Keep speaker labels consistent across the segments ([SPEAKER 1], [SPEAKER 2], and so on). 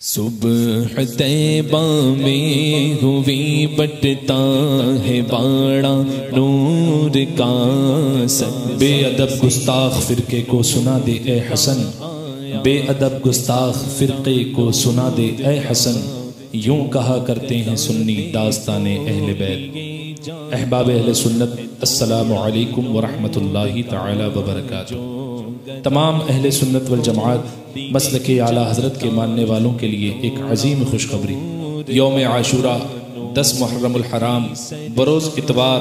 [SPEAKER 1] صبح طیبہ میں ہوئی بٹتا ہے باڑا نور کا سب۔ بے ادب گستاخ فرقے کو سنا دے اے حسن، بے ادب گستاخ فرقے کو سنا دے اے حسن، یوں کہا کرتے ہیں سنی داستان اہل بیت۔ احباب اہل سنت، السلام علیکم ورحمۃ اللہ تعالی وبرکاتہ۔ تمام اہل سنت والجماعت مسلک اعلیٰ حضرت کے ماننے والوں کے لیے ایک عظیم خوشخبری۔ یوم عاشوراء 10 محرم الحرام بروز اتوار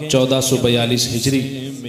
[SPEAKER 1] 1442 ہجری،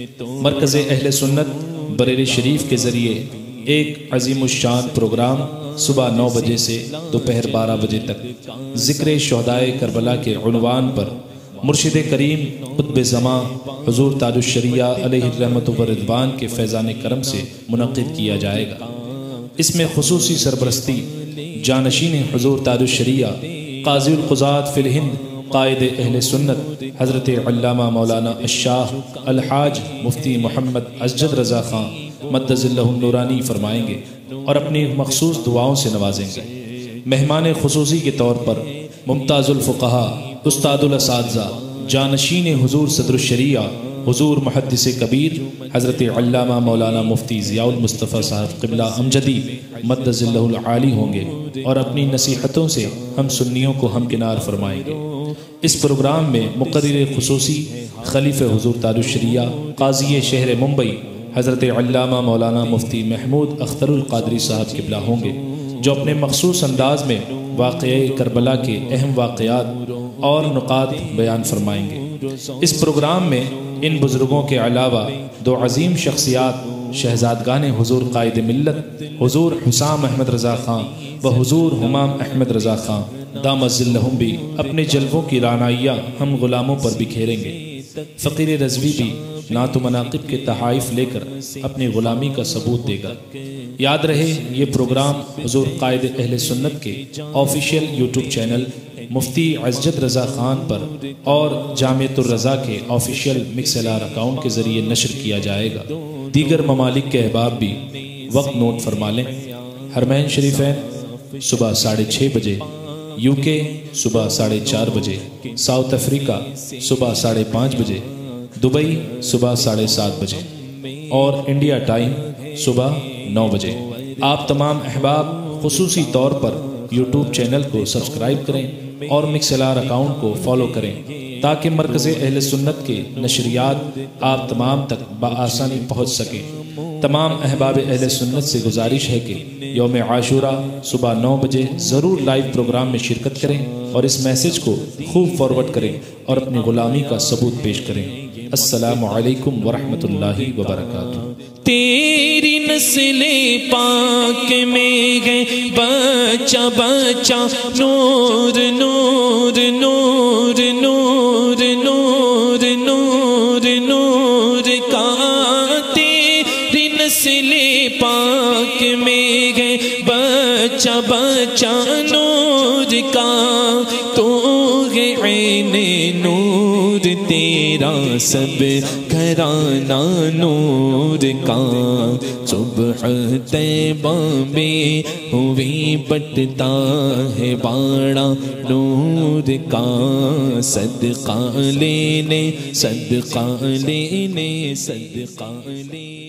[SPEAKER 1] مرکز اہل سنت بریلی شریف کے ذریعے ایک عظیم الشان پروگرام صبح 9 بجے سے دوپہر 12 بجے تک ذکر شہدائے کربلا کے عنوان پر مرشد کریم قطب زمان حضور تاج الشریعہ علیہ الرحمت والرضوان کے فیضان کرم سے منعقد کیا جائے گا۔ اس میں خصوصی سرپرستی جانشین حضور تاج الشریعہ قاضی القضات فی الہند قائد اہل سنت حضرت علامہ مولانا الشاہ الحاج مفتی محمد اسجد رضا خان مدظ اللہ النورانی فرمائیں گے اور اپنی مخصوص دعاؤں سے نوازیں گے۔ مہمان خصوصی کے طور پر ممتاز الفقہا، استاد الاساتذہ، جانشین حضور صدر الشریعہ حضور محدث کبیر حضرت علامہ مولانا مفتی ضیاء المصطفیٰ صاحب قبلہ امجدی مدظ اللہ العالی ہوں گے اور اپنی نصیحتوں سے ہم سنیوں کو ہمکنار فرمائیں گے۔ اس پروگرام میں مقرر خصوصی خلیفہ حضور تاج الشریعہ قاضی شہر ممبئی حضرت علامہ مولانا مفتی محمود اختر القادری صاحب قبلہ ہوں گے، جو اپنے مخصوص انداز میں واقعہ کربلا کے اہم واقعات اور نقاط بیان فرمائیں گے۔ اس پروگرام میں ان بزرگوں کے علاوہ 2 عظیم شخصیات شہزادگان حضور قائد ملت حضور حسام احمد رضا خان و حضور حمام احمد رضا خان دامت ظلہم بھی اپنے جلووں کی رعنائیاں ہم غلاموں پر بکھیریں گے۔ فقیر رضوی بھی نعت و مناقب کے تحائف لے کر اپنی غلامی کا ثبوت دے گا۔ یاد رہے یہ پروگرام حضور قائد اہل سنت کے official YouTube channel Mufti Asjad Raza Khan پر اور جامعۃ الرضا کے آفیشیل مکسلر اکاؤنٹ کے ذریعے نشر کیا جائے گا۔ دیگر ممالک کے احباب بھی وقت نوٹ فرما لیں۔ حرمین شریفین صبح 6:30 بجے، UK صبح 4:30 بجے، ساؤتھ افریقہ صبح 5:30 بجے، دبئی صبح 7:30 بجے اور انڈیا ٹائم صبح 9 بجے۔ آپ تمام احباب خصوصی طور پر یوٹیوب چینل کو سبسکرائب کریں اور مکسلر اکاؤنٹ کو فالو کریں تاکہ مرکز اہل سنت کے نشریات آپ تمام تک بآسانی پہنچ سکیں۔ تمام احباب اہل سنت سے گزارش ہے کہ یوم عاشوراء صبح 9 بجے ضرور لائیو پروگرام میں شرکت کریں اور اس میسج کو خوب فارورڈ کریں اور اپنی غلامی کا ثبوت پیش کریں۔ السلام علیکم ورحمۃ اللہ وبرکاتہ۔
[SPEAKER 2] تیری نسل پاک میں ہے بچہ بچہ نور نور نور نور نور نور نور کا، تیری نسل پاک میں ہے بچہ بچہ نور کا، تو ہے عین نور تیرا سب گھرانہ نور کا۔ صبح طیبہ میں ہوئی بٹتا ہے باڑا نور کا، صدقہ لینے صدقہ لینے صدقہ لینے۔